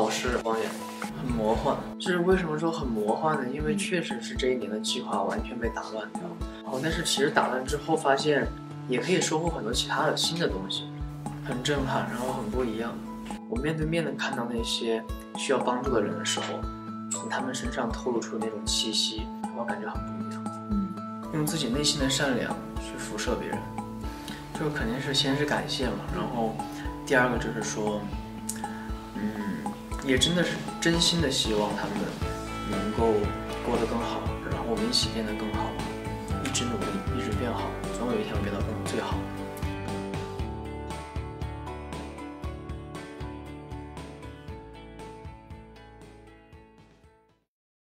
老师光演，很魔幻。就是为什么说很魔幻呢？因为确实是这一年的计划完全被打乱掉。但是其实打乱之后发现，也可以收获很多其他的新的东西，很震撼，然后很不一样。我面对面的看到那些需要帮助的人的时候，从他们身上透露出的那种气息，我感觉很不一样。用自己内心的善良去辐射别人，就肯定是先是感谢嘛，然后第二个就是说，也真的是真心的希望他们能够过得更好，然后我们一起变得更好，一直努力，一直变好，总有一天会变到最好。